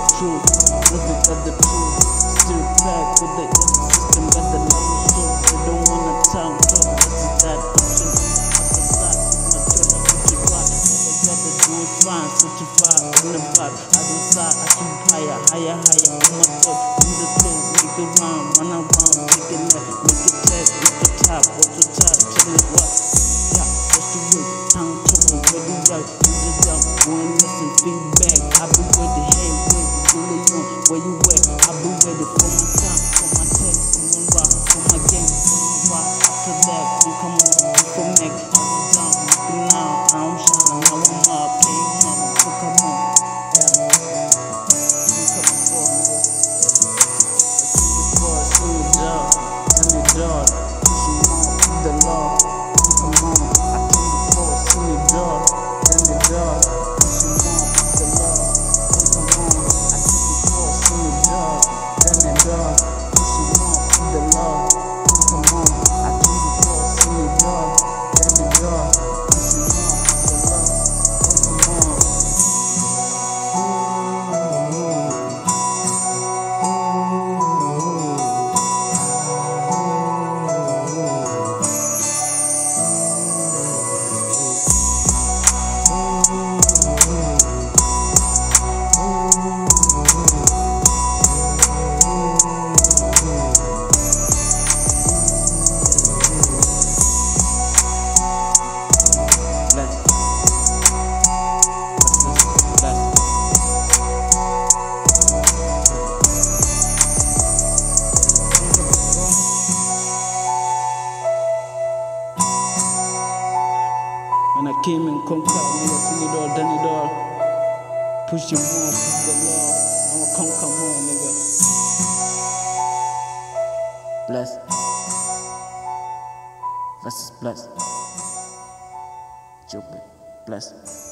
truth, living of the truth. Still back with the system, got the long soul. They don't wanna talk, talk, this is that option. Other side, my church, what you got? They got the do it fine, certified in the back. Other side, I keep higher, higher, higher. On my thought, in the flow, make it round, run around, make it left, make it left, make it top, what's the top, tell me what? Yeah, what's the way? Town trouble, where the right, do the job, go and listen, feedback. I be ready, hey, wait, really on, where you at? I be ready for my time, for my tech, I'm gonna rock, for my game, for my rock. After that, you come on, you come back, I was down, looking now, I don't shine, now I'm up, came up, so come on, yeah. You coming for me, I keep it for a senior job, and the job, pushing on, keep the law, you come on, I keep it for a senior job, and the job, pushing on, keep the law, you come on, I keep it for a senior job, and the job, pushing on, keep the law, you come on, I keep it for a senior job, and the job, pushing on, keep the law, you come on. When I came and conquered, nigga, seen it all, done it all. Push your more, push the law. I'ma conquer more, nigga. Bless. Versus bless. Joke. Bless.